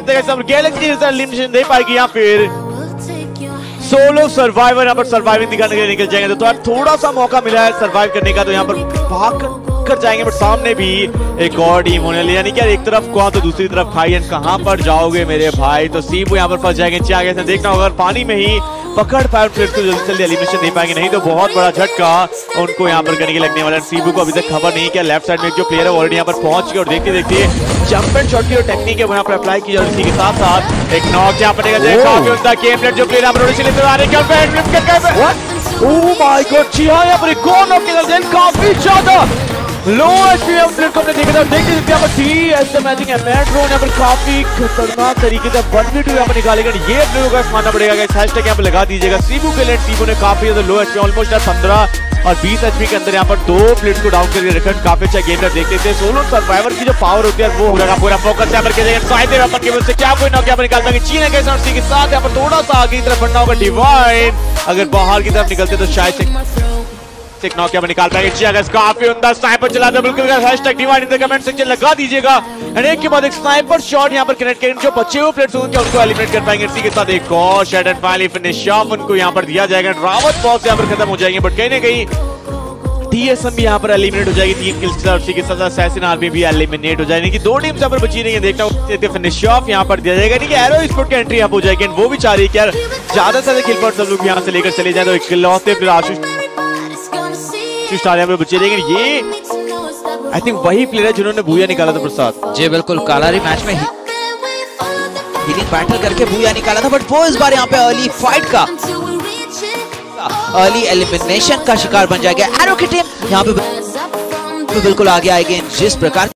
सकते हैं। Galaxy elimination दे पाएगी या फिर सोलो सर्वाइवर यहाँ पर सर्वाइविंग दिखाने के लिए निकल जाएंगे। तो यार थोड़ा सा मौका मिला है सर्वाइव करने का, तो यहाँ पर भाग कर जाएंगे। बट सामने भी एक और टीम होने वाली, यानी कि यार एक तरफ को तो दूसरी तरफ खाई, एंड कहां पर जाओगे मेरे भाई। तो सीबू यहाँ पर फंस जाएंगे। नीचे आगे से देखना होगा, पानी में ही पकड़ पाए प्लेयर्स को जल्दी जल्दी एलिमिनेशन दे पाएंगे, नहीं तो बहुत बड़ा झटका उनको यहाँ पर करने के लगने वाला है। सीबू को अभी तक खबर नहीं कि लेफ्ट साइड में जो प्लेयर है ऑलरेडी यहाँ पर पहुंच गए, और देखते देखते जंप एंड शॉट की जो टेक्निक है वो यहाँ पर अप्लाई की जाए। इसी के साथ साथ एक नॉक यहाँ पर जो प्लेयर यहाँ पर काफी ज्यादा लो एचपी प्लेयर को हमने देखा था। देखते देखते यहाँ पर टी मैचिंग है। मैट्रोन यहाँ पर काफी खतरनाक तरीके से 1v2 यहाँ पर निकालेगा। ये प्लेयर को मानना पड़ेगा, हैशटैग यहाँ पर लगा दीजिएगा। सीबू के लिए सीबू ने काफी ज्यादा लो एचपी ऑलमोस्ट 15 और 20 एचपी के अंदर यहाँ पर 2 प्लेयर्स को डाउन करके रखा। काफी अच्छा गेम देखते थे। सोलो सर्वाइवर की जो पावर होती है वो होगा पूरा फोकस यहाँ पर क्या कोई नॉक यहाँ पर निकालता है। चीन के साथ यहाँ पर थोड़ा सा आगे की तरफ बढ़ना होगा। डिवाइन अगर बाहर की तरफ निकलते तो शायद एक नॉक यहाँ पर निकाल पाएंगे। काफी अंदर स्नाइपर चला था बिल्कुल। Hashtag divine in the comment section लगा दीजिएगा। एंड एक के बाद एक स्नाइपर शॉट यहाँ पर कनेक्ट करेंगे। जो बचे हुए प्लेयर्स होंगे उनको एलिमिनेट कर पाएंगे। इसी के साथ एक और shot and finally finish off उनको यहाँ पर दिया जाएगा। रावत बॉक्स यहाँ पर खत्म हो जाएंगे, बट कहीं ना कहीं टीएसएम भी यहाँ पर एलिमिनेट हो जाएगी 3 किल्स के साथ। इसी के साथ असैसिन आर्मी भी एलिमिनेट हो जाएगी कि 2 टीम्स यहाँ पर बची रही है। देखना फिनिश ऑफ यहाँ पर दिया जाएगा, नहीं कि एरो स्पोर्ट की एंट्री यहाँ हो जाएगी। वो भी चाह रही है कि यार ज्यादा से ज्यादा किल पॉइंट सब लोग यहाँ से लेकर चले जाए। तो एक लौते फिर आशीष बचे रहेंगे। ये आई थिंक वही प्लेयर है जिन्होंने भूया निकाला था प्रसाद जी बिल्कुल। कालारी मैच में हीलिंग बैटल करके भूया निकाला था, बट वो इस बार यहाँ पे अर्ली फाइट का अर्ली एलिमिनेशन का शिकार बन जाएगा। एरो की टीम यहाँ पे बिल्कुल आगे आएगी जिस प्रकार